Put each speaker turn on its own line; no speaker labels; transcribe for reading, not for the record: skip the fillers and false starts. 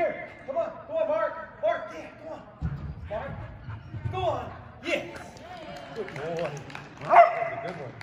here. Come on. Go on, Mark. Mark, yeah, go on. Mark, go on. Yes. Good boy. That was a good one.